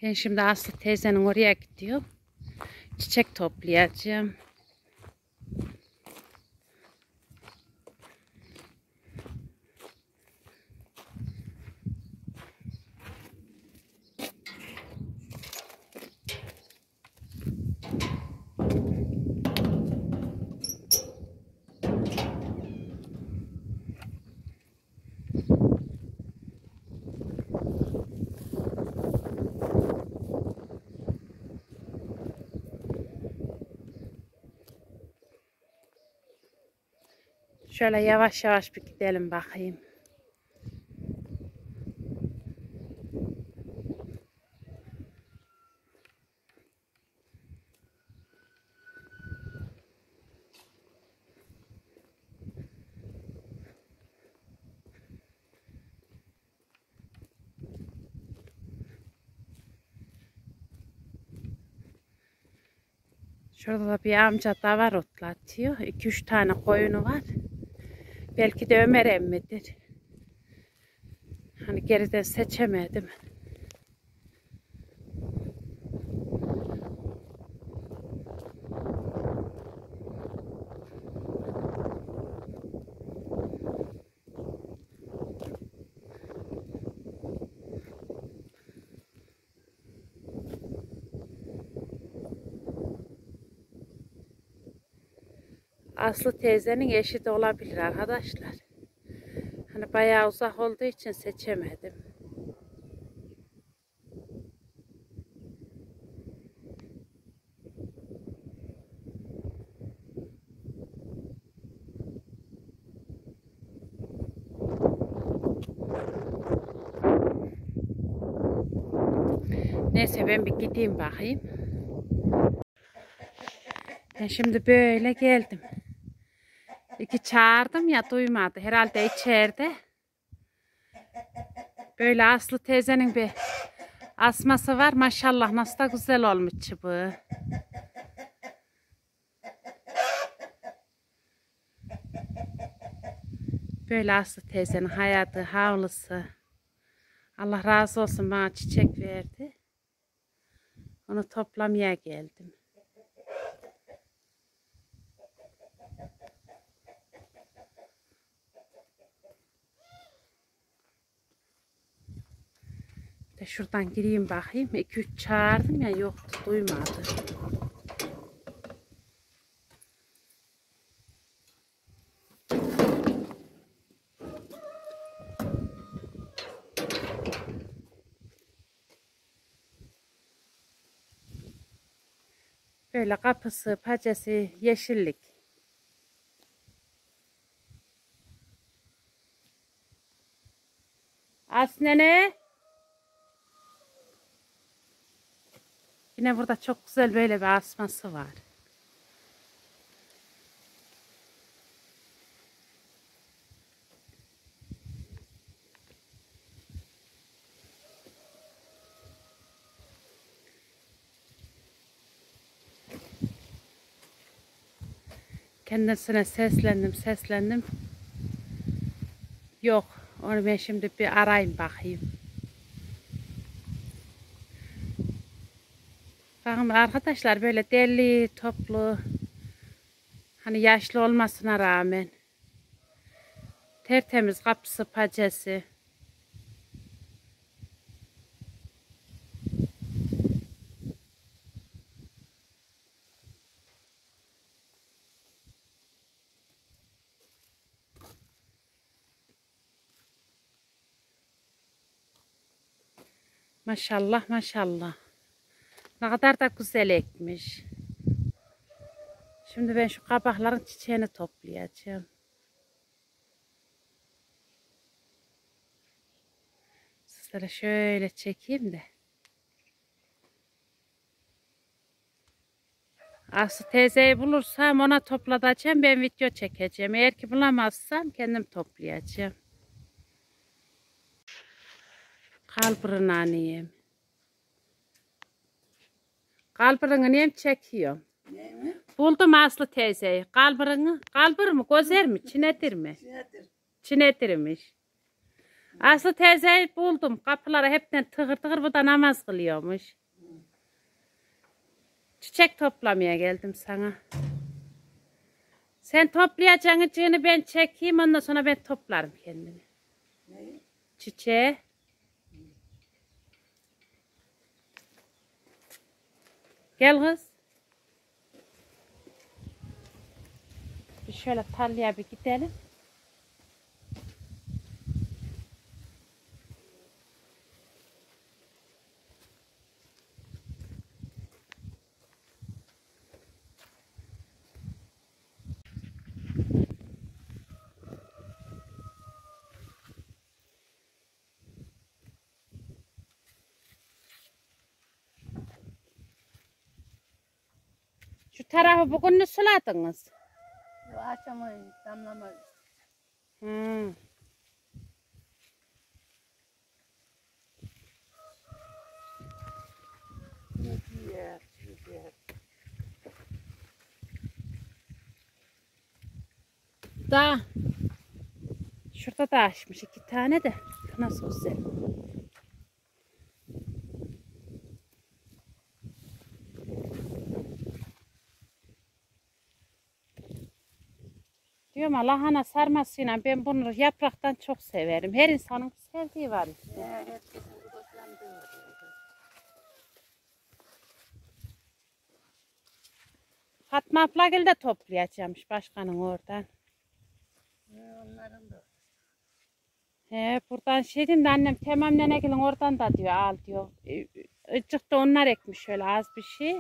Ben şimdi Aslı teyzenin oraya gidiyorum. Çiçek toplayacağım. Şöyle yavaş yavaş bir gidelim bakayım. Şurada da bir amca davar otlatıyor. 2-3 tane koyunu var. Belki de Ömer emmidir. Hani geriden seçemedim. Aslı teyzenin eşi de olabilir arkadaşlar. Hani bayağı uzak olduğu için seçemedim. Neyse ben bir gideyim bakayım. Ben şimdi böyle geldim. İki çağırdım ya duymadı. Herhalde içeride. Böyle Aslı teyzenin bir asması var. Maşallah nasıl da güzel olmuş çubuğu. Böyle Aslı teyzenin hayatı, havlusu. Allah razı olsun bana çiçek verdi. Onu toplamaya geldim. De şuradan gireyim bakayım. 2-3 çağırdım ya yoktu duymadı. Böyle kapısı, pacası yeşillik. Aslında ne? Yine burada çok güzel böyle bir asması var. Kendisine seslendim. Yok, onu ben şimdi bir arayayım bakayım. Bakın arkadaşlar böyle deli toplu, hani yaşlı olmasına rağmen tertemiz kapısı, pacası. Maşallah maşallah. Ne kadar da güzel ekmiş. Şimdi ben şu kabakların çiçeğini toplayacağım. Sizlere şöyle çekeyim de. Aslı teyzeyi bulursam ona toplatacağım. Ben video çekeceğim. Eğer ki bulamazsam kendim toplayacağım. Kalbırın annem. Kalbırını neyim çekiyorum? Ne? Buldum Aslı teyzeyi. Kalbırını. Kalbır mı? Gözer mi? Çinedir mi? Nedir? Çinedirmiş. Aslı teyzeyi buldum. Kapıları hepten tıkır tıkır, bu da namaz kılıyormuş. Çiçek toplamaya geldim sana. Sen toplayacağını ben çekeyim, ondan sonra ben toplarım kendimi. Ne? Çiçeği. Gel kız. Bir şöyle tarlaya bir gidelim. Şu tarafı bugün ne suladınız? Bu akşamı damlama. Hmm. Gidiyor, gidiyor. Da. Şurada da açmış 2 tane de. Nasıl güzel. Diyorum lahana sarmasıyla ben bunu yapraktan çok severim. Her insanın sevdiği var işte. Herkesin hoşlandığı var. Fatma abla gel de toplayacakmış başkanın oradan. Onların da. He, buradan şey diyeyim de annem tamam nene gelin oradan da diyor al diyor. Icık da onlar ekmiş şöyle az bir şey.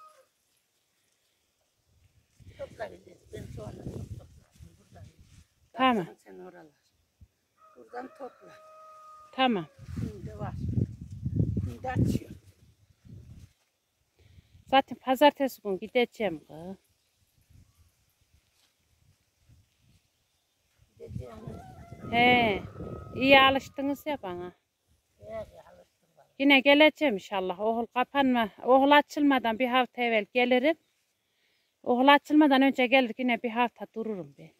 Toplarız. Ben sonra toplarım. Buradan. Tamam. Sen oralar. Buradan topla. Tamam. Şimdi var. Şimdi açıyor. Zaten pazartesi günü gideceğim kız. Gideceğim. He, iyi alıştınız ya bana. Alıştım var. Yine geleceğim inşallah. Okul açılmadan bir hafta evvel gelirim. Okul açılmadan önce gelir yine bir hafta dururum ben.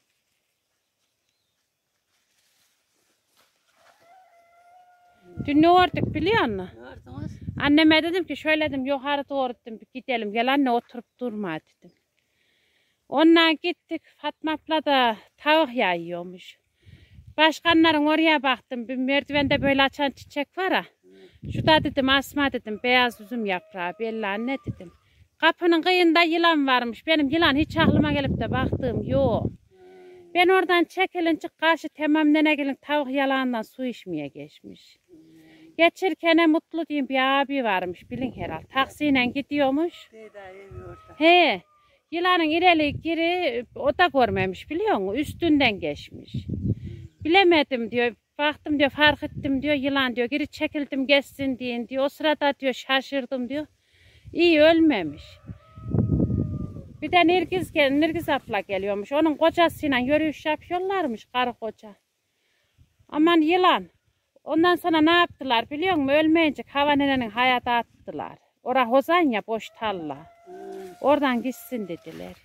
Dün ne ördük biliyor musun? Ne gördünüz? Anneme dedim ki şöyle dedim yukarı doğru dedim gidelim. Gel anne oturup durma dedim. Ondan gittik. Fatma abla da tavuk yayıyormuş. Başkanların oraya baktım. Bir merdivende böyle açan çiçek var ha. Şu da dedim asma dedim beyaz üzüm yaprağı belli anne dedim. Kapının kıyında yılan varmış. Benim yılan hiç aklıma gelip de baktığım yok. Ben oradan çekilince karşı tamam nene gelin tavuk yalağından su içmeye geçmiş. Geçirken mutlu diyeyim bir abi varmış bilin herhalde. Taksiyle gidiyormuş. Beyda evi orada. He. Yılanın ileri giri o da görmemiş biliyor musun? Üstünden geçmiş. Bilemedim diyor. Baktım diyor fark ettim diyor yılan diyor. Geri çekildim geçsin deyin diyor. O sırada diyor şaşırdım diyor. İyi ölmemiş. Bir de Nirgiz abla geliyormuş. Onun kocasıyla yürüyüş yapıyorlarmış karı koca. Aman yılan. Ondan sonra ne yaptılar biliyor musun? Ölmeyecek hava nenenin hayata attılar. Ora hozan ya boş tarla. Oradan gitsin dediler.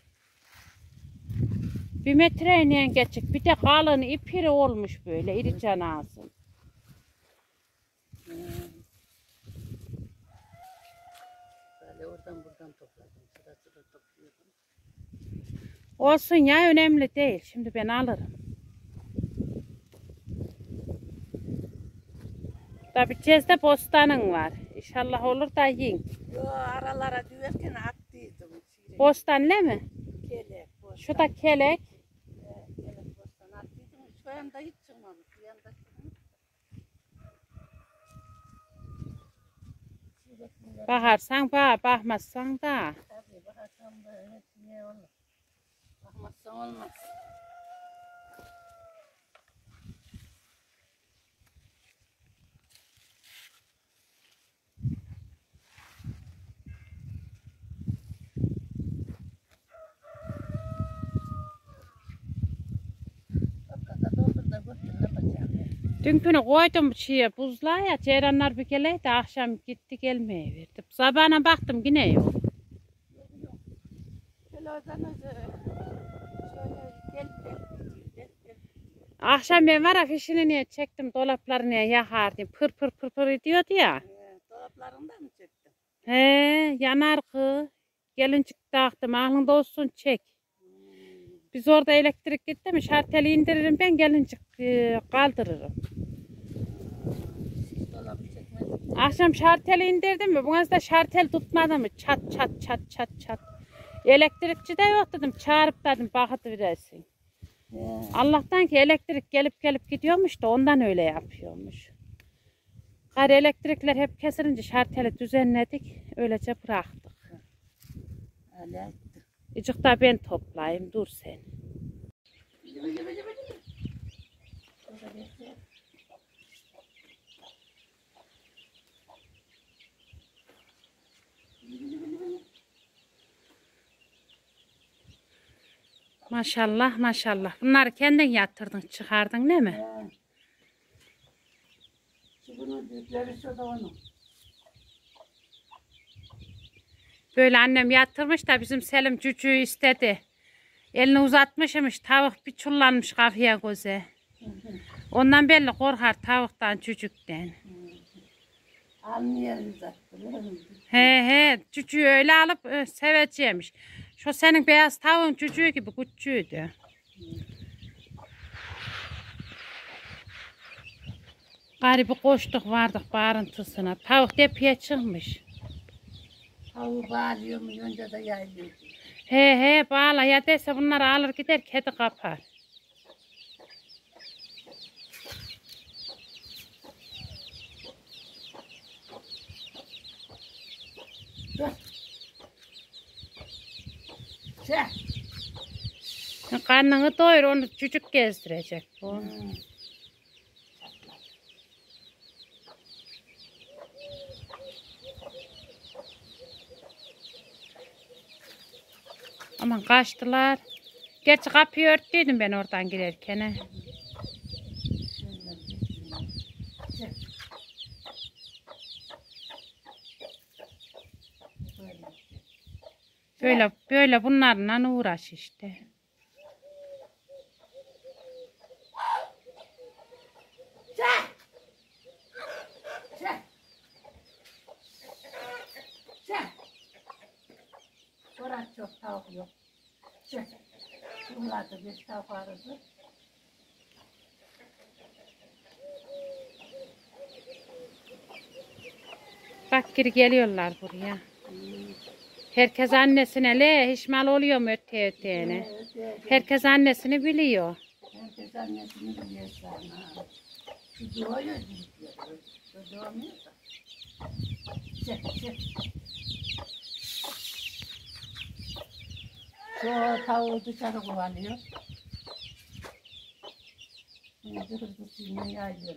1 metreyle geçik. Bir de kalın ipiri olmuş böyle iri canazım. Böyle oradan buradan topladım. Sıra sıra topluyordum. Olsun ya önemli değil. Şimdi ben alırım. Tabi Cezde bostanın var. İnşallah olur da yiyin. Yo aralara düverken attıydım. Bostan ne mi? Kelek, bostan. Şu da kelek. Kelek bostan attıydım. Şu yanda hiç çıkmamış. Şu yanda çıkmış. Bakarsan bak, bakmazsan da. Tabii bakarsam da evet niye olur. Bakmazsan olmaz. Hakikaten doldur da götür ne yapacağım ben? Dünkünü koydum şeye buzluğa ya. Ceyranlar bir geleydi akşam gitti gelmeye verdi. Sabahına baktım yine yok. Şöyle oradan şöyle gel. Akşam ben var ya fişini niye çektim dolaplarını yakardım. Pır pır pır pır ediyordu ya. Dolaplarında mı çektin? He yanar kız. Gelincik taktım aklında olsun çek. Biz orada elektrik gitti mi şarteli indiririm ben gelincik kaldırırım. Siz dolabı çekmediniz. Akşam şarteli indirdim mi? Buna da şartel tutmadı mı? Çat çat çat çat çat. Elektrikçi de yok dedim. Çağırıp dedim bakıtı veresin. Allah'tan ki elektrik gelip gelip gidiyormuş da ondan öyle yapıyormuş. Gari elektrikler hep kesilince şarteli düzenledik. Öylece bıraktık. Öyle. İcik da ben toplayayım. Dur sen. Maşallah maşallah. Bunları kendin yatırdın çıkardın değil mi? Bunun büyükleri şurada onun. Böyle annem yatırmış da bizim Selim cücüğü istedi. Elini uzatmışmış tavuk bir çullanmış kafaya göze. Ondan belli korkar tavuktan cücükten. Almıyor uzattı. He he cücüğü öyle alıp seveceğimiş. Şu senin beyaz tavuğun cücüğü gibi küçüğüydü. Garibi koştuk vardık bağırıntısına. Tavuk tepeye çıkmış. Tavuğu bağlıyor mu? Önce de yayılıyor. He he bağla ya dese bunları alır gider kedi kapar. Dur. Çek. Karnını doyur onu cücük gezdirecek bu. Aman kaçtılar. Gerçi kapıyı örttüydüm ben oradan girerken. Çek. Böyle bunlarla uğraş işte. Çek. Çek. Çek. Orada çok tavuk yok. Çek. Bunlar da bir tavuk arası. Bak geri geliyorlar buraya. Herkes annesine le hiç mal oluyor mu öteye. Herkes annesini biliyor. Herkes annesini biliyor sana. Şu doğuyor diyor. Şu doğmuyor da. Çek çek. Şu tavuğu dışarı kovalıyor. Şimdi hırsızını yayıyor.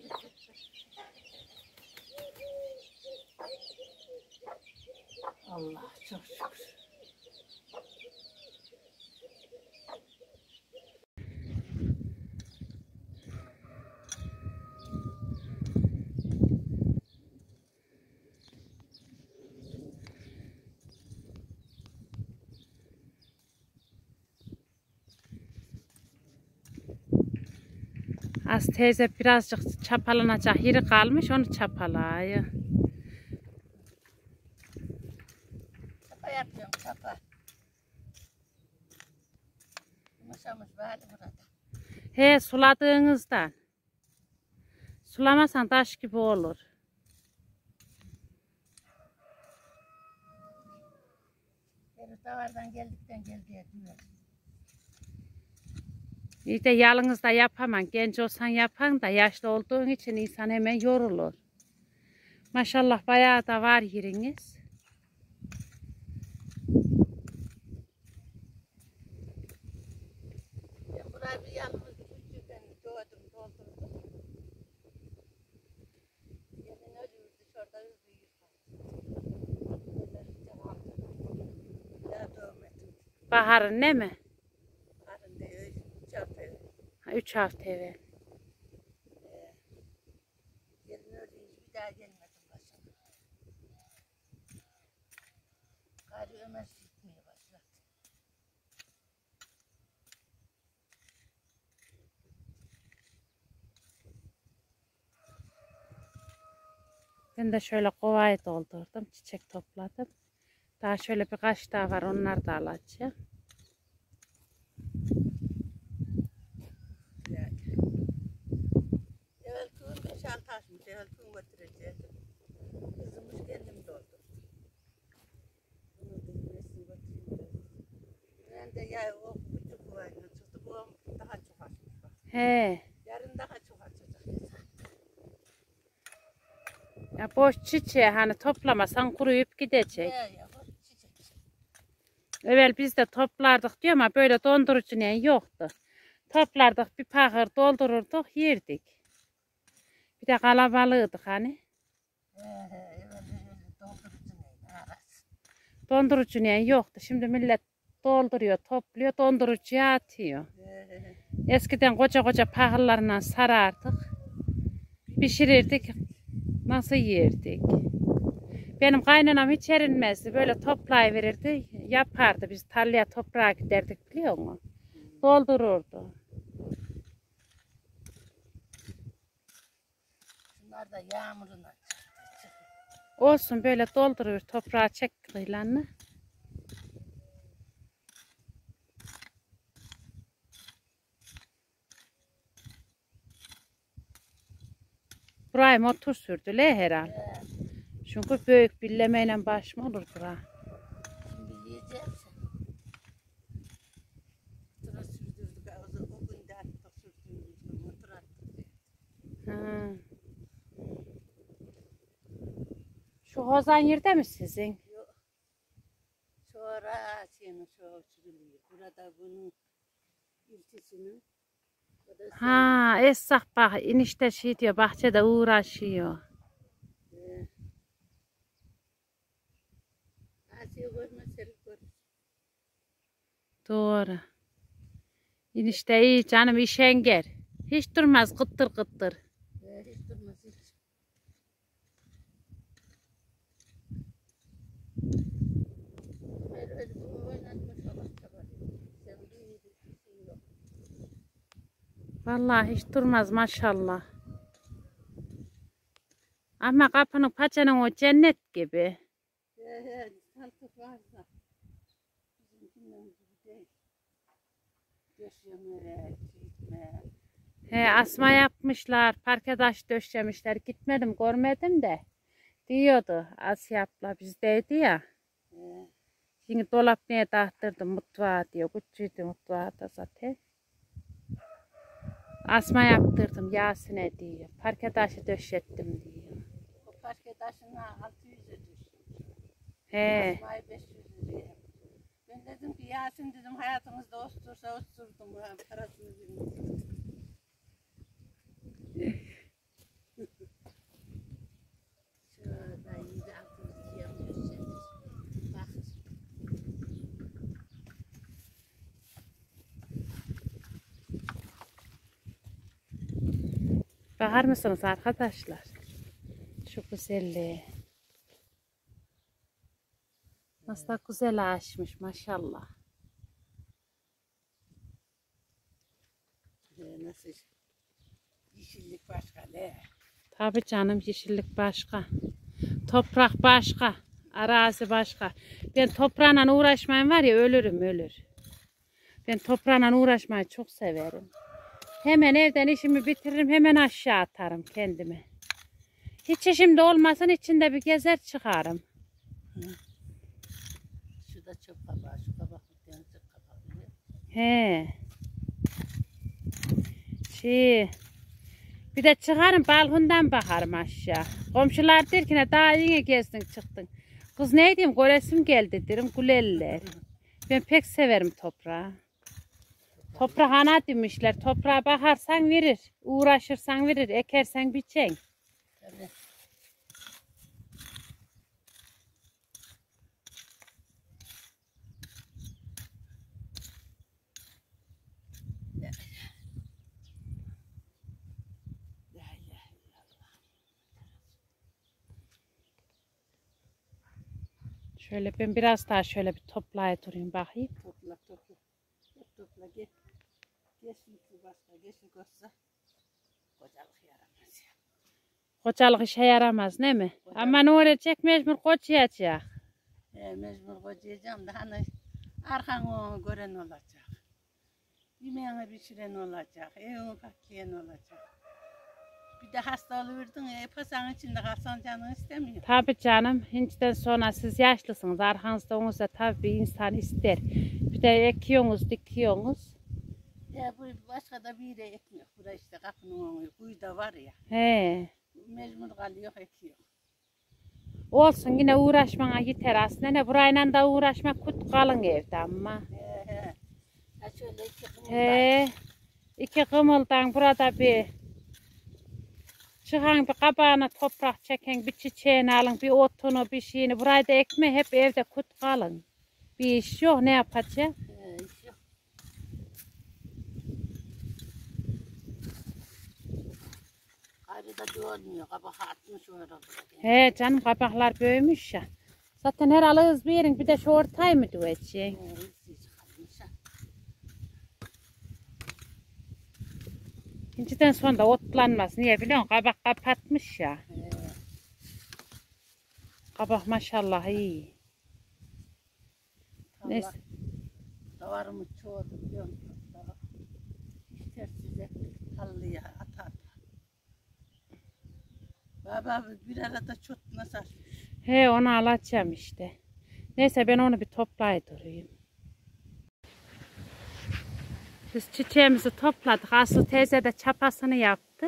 Allah çok şükür. Az teyze birazcık çapalanacak yeri kalmış onu çapalıyor. Çapa yapıyorum çapa. Yumuşamış bari burada. He suladığınızdan. Sulamasan taş gibi olur. Beri davardan geldikten geldiye diyor. İyi de yalnız da yapamam. Genç olsan yapan da yaşlı olduğun için insan hemen yorulur. Maşallah bayağı da var yeriniz. Ben buraya bir yalnız küçükken doğdum, doldurdum. Yemin ölüyordu, şurada üzüyor. Ya doğmadım. Baharın ne mi? Karın diyor, çarpıyor. 3 hafta evvel. Yemin ölüyordu, bir daha gelmedim başına. Gari Ömer gitmeye başladı. Ben de şöyle kovayı doldurdum. Çiçek topladım. Daha şöyle birkaç daha var. Onları da alacağım. Evet, bir çantaşmış. Evet, götüreceğiz. Kızımız kendim doldu. Bunu da yemesini götüreyim. Ben de ya o küçük kovayla çıktı. Bu daha çok açmış bak. He. Yarın daha çok açacak. Ya boş çiçeği hani toplamasan kuruyup gidecek. Ya bak çiçek. Evvel biz de toplardık diyor ama böyle dondurucu ne yoktu. Toplardık bir pakır doldururduk yerdik. Bir de kalabalığıydık hani. Evet, doldurucu neydi? Arası. Dondurucu ne yoktu. Şimdi millet dolduruyor, topluyor, dondurucuya atıyor. Eskiden koca koca pakırlarla sarardık. Pişirirdik. Nasıl yerdik? Benim kaynanam hiç erinmezdi. Böyle toplayıverirdi. Yapardı. Biz tarlaya toprağa giderdik biliyor musun? Doldururdu. Bunlar da yağmuruna çıktı. Olsun böyle doldurur toprağa çek kıyılarını. Buraya motor sürdüler herhalde. Çünkü büyük billemeyle baş mı olur bura? Şimdi yiyeceğiz. Motora sürdürdük. O gün de attık sürdürdük. Motor attık. Ha. Şu hozan yerde mi sizin? Yok. Sonra senin şu sürülüyor. Burada bunun ilçesinin. Ha, esnaf bak enişte şey diyor bahçede uğraşıyor. Asiye görmezseniz gör. Doğru. Enişte iyi canım işenger. Hiç durmaz kıttır kıttır. Hiç durmaz hiç. Öyle bunu oynatma sabah sabah. Sen duyuyorsun yok. Vallahi hiç durmaz maşallah. Ama kapının paçanın o cennet gibi. Saltık varsa bizimkinden gibi değil. Döşeme, çitme. He, asma yapmışlar, parke taş döşemişler. Gitmedim, görmedim de. Diyordu Asya abla bizdeydi ya. Şimdi dolap neye taktırdım mutfağa diyor. Küçüğüydü mutfağa da zaten. Asma yaptırdım Yasin'e diyor. Parke taşı döşettim diyor. O parke taşına 600 ödüyor. He. Asmayı 500 liraya. Ben dedim ki Yasin dedim hayatınızda ostursa osturdum. Parasını bilmiyorum. Şurada 100-600 yapıyorsunuz. Bak. Bakar mısınız arkadaşlar? Şu güzelliğe. Nasıl da güzel açmış maşallah. Nasıl? Yeşillik başka ne? Tabii canım yeşillik başka. Toprak başka. Arazi başka. Ben toprağla uğraşmayayım var ya ölürüm ölür. Ben toprağla uğraşmayı çok severim. Hemen evden işimi bitiririm hemen aşağı atarım kendimi. Hiç işim de olmasın içinde bir gezer çıkarım. Şurada çöp kabağı, şu kabak denize kapağı. He. Bir de çıkarım balkondan bakarım aşağı. Komşular der ki ne daha yeni gezdin çıktın. Kız ne diyeyim göresim geldi derim güleller. Ben pek severim toprağı. Toprak ana demişler. Toprağa bakarsan verir. Uğraşırsan verir. Ekersen biçen. Tabii. Şöyle ben biraz daha şöyle bir toplayıp durayım bakayım. Topla. Hep topla gel. Geçsin şu başka. Geçsin koşsa. Kocalık yaramaz ya. Koçalık işe yaramaz değil mi? Ama ne olacak mecbur koçayacak. Mecbur kocayacağım da hani arkan onu gören olacak. Yemeğini pişiren olacak. Evini paklayan olacak. Bir de hasta oluverdin pasanın içinde kalsan canın istemiyor. Tabii canım. Hinciden sonra siz yaşlısınız. Arkanızda olursa tabii insan ister. Bir de ekiyorsunuz, dikiyorsunuz. Ya bu başka da bir yere ekmiyor. Burası işte kapının önü. Kuyu da var ya. He. Mecbur kalıyor ekiyor. Olsun yine uğraşmana yeter aslında. Ne burayla da uğraşmak kut kalın evde ama. He. Ha şöyle iki kımıldan. He. İki kımıldan burada bir çıkan bir kabağına toprak çeken bir çiçeğini alın, bir otunu, bir şeyini. Burayı da ekme hep evde kut kalın. Bir iş yok ne yapacağız? İş yok. Gayrı da görmüyor. Kabak atmış orada. He canım kabaklar büyümüş ya. Zaten herhalde hız bir yerin bir de şu ortayı mı döveceksin? İnciden sonra da otlanmaz. Niye biliyor musun? Kabak kapatmış ya. Kabak maşallah iyi. Neyse. Davarımı çoğu biliyor musun? İster size halıya ata. Baba bir arada çok nasıl açmış? He onu alacağım işte. Neyse ben onu bir toplayıdırayım. Biz çiçeğimizi topladık. Aslı teyze de çapasını yaptı.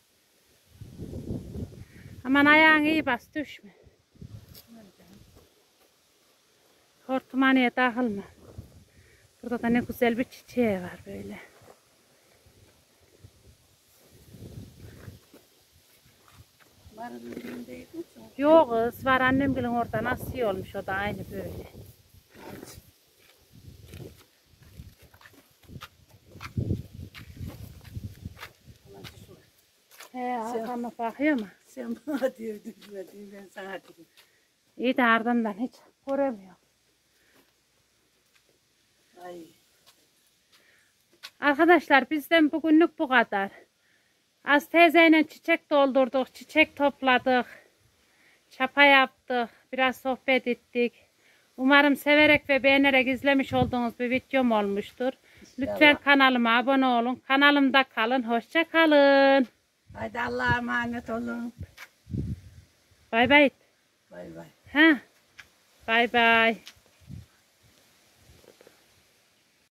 Aman ayağın iyi bas düşme. Hortumhaneye dağılma. Burada da ne güzel bir çiçeği var böyle. Marulun önündeydin mi? Yok kız var annemgilin orada nasıl iyi olmuş o da aynı böyle. He arkama bakıyor mu? Sen bana diyor düşme diyor ben sana dedim. İyi de ardından hiç göremiyorum. Ay. Arkadaşlar bizden bugünlük bu kadar. Az teyzeyle çiçek doldurduk, çiçek topladık. Çapa yaptık, biraz sohbet ettik. Umarım severek ve beğenerek izlemiş olduğunuz bir videom olmuştur. Lütfen kanalıma abone olun. Kanalımda kalın, hoşça kalın. Haydi Allah'a emanet olun. Bay bay. Bay bay. Ha? Bay bay.